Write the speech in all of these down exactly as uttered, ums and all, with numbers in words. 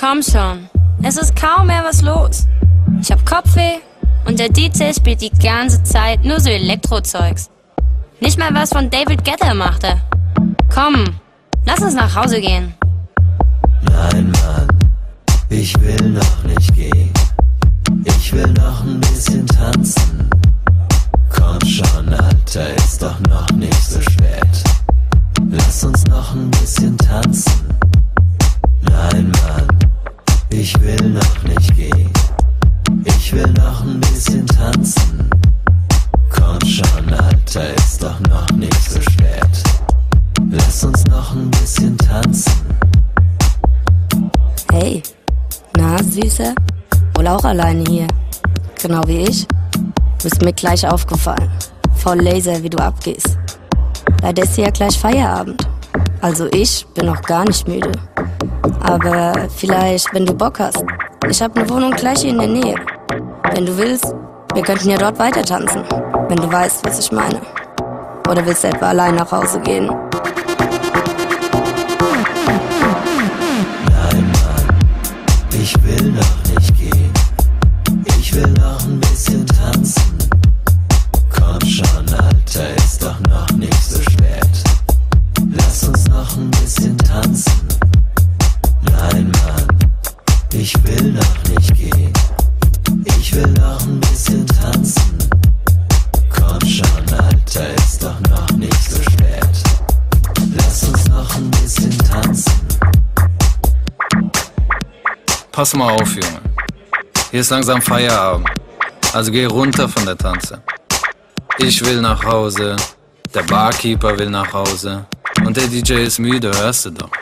Komm schon, es ist kaum mehr was los. Ich hab Kopfweh und der D J spielt die ganze Zeit nur so Elektrozeugs. Nicht mal was von David Guetta machte. Komm, lass uns nach Hause gehen. Nein, Mann, ich will noch nicht gehen. Ich will noch ein bisschen tanzen. Komm schon, Alter, ist doch noch nicht so spät. Lass uns noch ein bisschen tanzen. Nein, Mann, ich will noch nicht gehen. Ich will noch ein bisschen tanzen. Komm schon, Alter, ist doch noch nicht so spät. Lass uns noch ein bisschen tanzen. Hey, na Süße? Wohl auch alleine hier. Genau wie ich. Du bist mir gleich aufgefallen. Voll Laser, wie du abgehst. Leider ist ja gleich Feierabend. Also ich bin noch gar nicht müde. Aber vielleicht, wenn du Bock hast. Ich hab ne Wohnung gleich hier in der Nähe. Wenn du willst, wir könnten ja dort weiter tanzen. Wenn du weißt, was ich meine. Oder willst du etwa allein nach Hause gehen? Nein, Mann, ich will noch nicht gehen. Ich will noch ein bisschen tanzen. Komm schon, Alter, ist doch noch nicht so spät. Lass uns noch ein bisschen tanzen. Nein, Mann, ich will noch nicht gehen. Ich will noch ein bisschen tanzen. Komm schon, Alter, ist doch noch nicht so spät. Lass uns noch ein bisschen tanzen. Pass mal auf, Junge. Hier ist langsam Feierabend. Also geh runter von der Tanze. Ich will nach Hause, der Barkeeper will nach Hause und der D J ist müde, hörst du doch.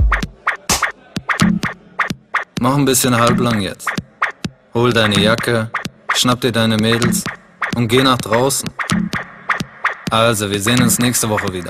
Mach ein bisschen halblang jetzt. Hol deine Jacke, schnapp dir deine Mädels und geh nach draußen. Also, wir sehen uns nächste Woche wieder.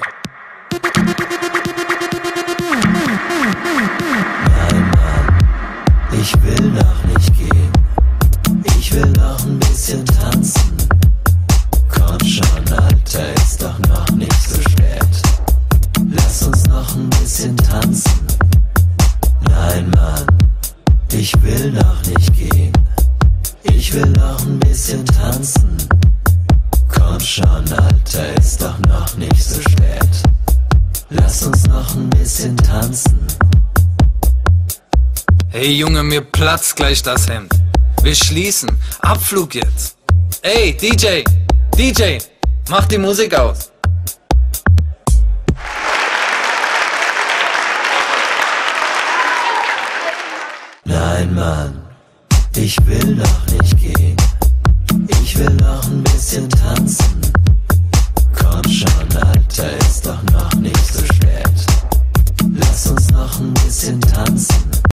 Nein, Mann, ich will noch nicht gehen. Ich will noch ein bisschen tanzen. Komm schon, Alter, ist doch noch nicht so spät. Lass uns noch ein bisschen tanzen. Nein, Mann, ich will noch nicht gehen. Ich will noch ein bisschen tanzen. Komm schon, Alter, ist doch noch nicht so spät. Lass uns noch ein bisschen tanzen. Hey Junge, mir platzt gleich das Hemd. Wir schließen. Abflug jetzt. Ey, D J, D J, mach die Musik aus. Nein, Mann, ich will noch nicht gehen. Ich will noch ein bisschen tanzen. Komm schon, Alter, ist doch noch nicht so spät. Lass uns noch ein bisschen tanzen.